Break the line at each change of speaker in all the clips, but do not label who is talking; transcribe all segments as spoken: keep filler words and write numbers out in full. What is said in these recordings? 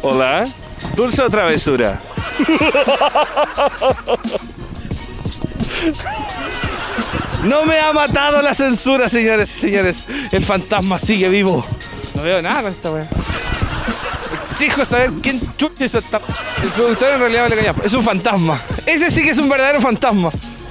Hola. ¿Dulce o travesura? No me ha matado la censura, señores y señores. El fantasma sigue vivo. No veo nada con esta weá. Exijo saber quién chucha es esta. El productor en realidad le caña. Es un fantasma. Ese sí que es un verdadero fantasma.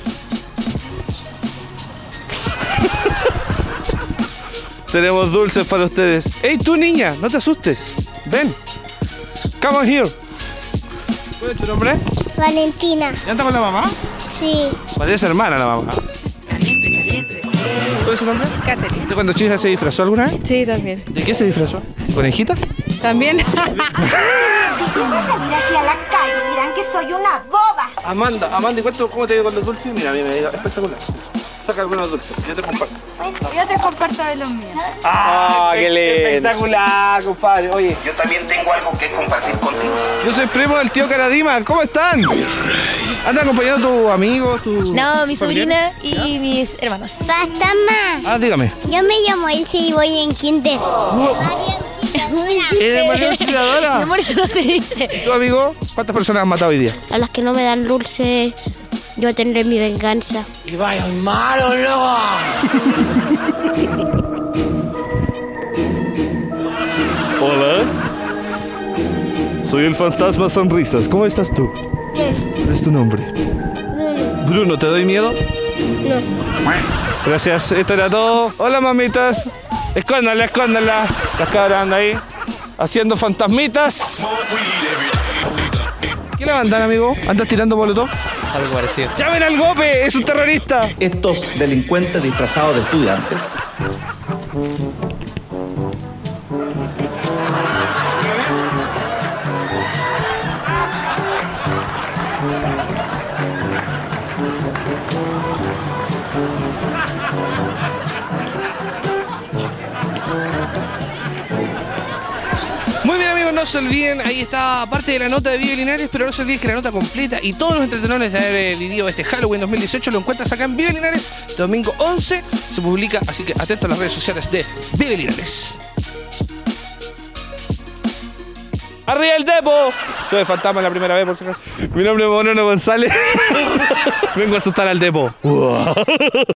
Tenemos dulces para ustedes. Hey, tú niña, no te asustes. Ven. Come on here. ¿Cuál es tu nombre?
Valentina.
¿Ya anda con la mamá?
Sí.
Parece hermana la mamá. ¿Cuál es su nombre?
Catherine.
¿Usted cuando chica se disfrazó alguna vez?
Sí, también.
¿De qué se disfrazó? ¿Conejita?
¿También?
Si quieren salir hacia la calle, dirán que soy una boba.
Amanda, Amanda, ¿y cuánto, cómo te veo con los dulces? Mira, mira, mira, espectacular. Saca algunos dulces, yo te comparto.
Yo te comparto de los míos.
¡Ah, qué lindo! Espectacular, compadre. Oye,
Yo también tengo algo que compartir contigo.
yo soy primo del tío Caradima. ¿Cómo están? ¿Andan acompañando a tus amigos? Tu
No, mi
familia?
sobrina y mis hermanos.
Fantasma.
Ah, dígame.
Yo me llamo Ilse y voy en kinder.
¿Eres María Auxiliadora?
Mi amor, eso no se dice.
¿Tu amigo? ¿Cuántas personas han matado hoy día?
A las que no me dan dulce, yo tendré mi venganza.
Y vaya malo, loco.
Hola. Soy el fantasma Sonrisas. ¿Cómo estás tú? ¿Cuál es tu nombre?
Bruno.
Bruno, ¿te doy miedo?
No.
Gracias, esto era todo. Hola, mamitas. Escóndanla, escóndanla. Las cabras andan ahí haciendo fantasmitas. ¿Qué le mandan, amigo? ¿Andas tirando molotov?
Algo parecido.
¡Llamen al golpe! ¡Es un terrorista!
Estos delincuentes disfrazados de estudiantes
Muy bien, amigos, no se olviden, ahí está parte de la nota de Vive Linares, pero no se olviden que la nota completa y todos los entretenores de haber vivido este Halloween dos mil dieciocho lo encuentras acá en Vive Linares, domingo once, se publica, así que atento a las redes sociales de Vive Linares. ¡Arriba el depo! Soy el fantasma la primera vez, por si acaso. Mi nombre es Monono González. Vengo a asustar al depo.